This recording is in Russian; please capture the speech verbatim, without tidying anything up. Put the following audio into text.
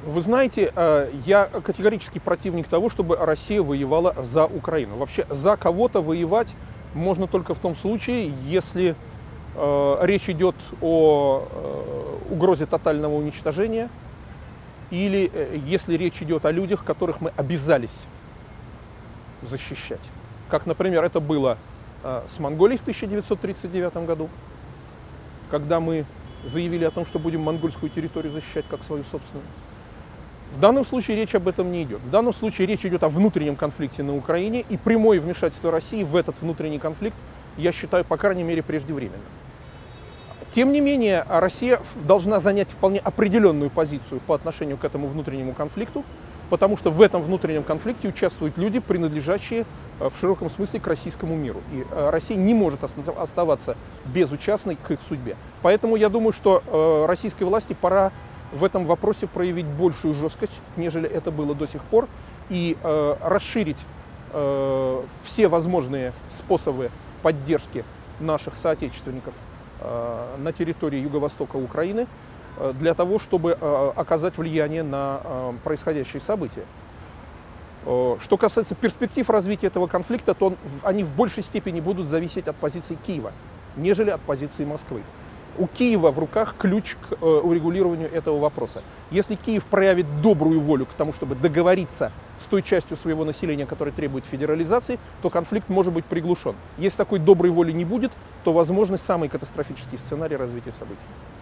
Вы знаете, я категорически противник того, чтобы Россия воевала за Украину. Вообще за кого-то воевать можно только в том случае, если э, речь идет о э, угрозе тотального уничтожения или э, если речь идет о людях, которых мы обязались защищать. Как, например, это было э, с Монголией в тысяча девятьсот тридцать девятом году, когда мы заявили о том, что будем монгольскую территорию защищать как свою собственную. В данном случае речь об этом не идет. В данном случае речь идет о внутреннем конфликте на Украине, и прямое вмешательство России в этот внутренний конфликт, я считаю, по крайней мере, преждевременно. Тем не менее, Россия должна занять вполне определенную позицию по отношению к этому внутреннему конфликту, потому что в этом внутреннем конфликте участвуют люди, принадлежащие в широком смысле к российскому миру. И Россия не может оставаться безучастной к их судьбе. Поэтому я думаю, что российской власти пора в этом вопросе проявить большую жесткость, нежели это было до сих пор, и э, расширить э, все возможные способы поддержки наших соотечественников э, на территории юго-востока Украины э, для того, чтобы э, оказать влияние на э, происходящие события. Э, что касается перспектив развития этого конфликта, то он, они в большей степени будут зависеть от позиции Киева, нежели от позиции Москвы. У Киева в руках ключ к э, урегулированию этого вопроса. Если Киев проявит добрую волю к тому, чтобы договориться с той частью своего населения, которая требует федерализации, то конфликт может быть приглушен. Если такой доброй воли не будет, то возможен самый катастрофический сценарий развития событий.